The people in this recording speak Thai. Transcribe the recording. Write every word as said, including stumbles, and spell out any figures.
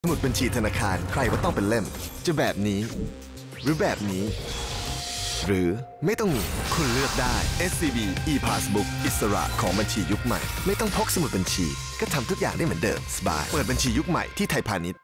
สมุดบัญชีธนาคารใครว่าต้องเป็นเล่มจะแบบนี้หรือแบบนี้หรือไม่ต้องมีคุณเลือกได้ เอส ซี บี e-Passbook อิสระของบัญชียุคใหม่ไม่ต้องพกสมุดบัญชีก็ทำทุกอย่างได้เหมือนเดิมสบายเปิดบัญชียุคใหม่ที่ไทยพาณิชย์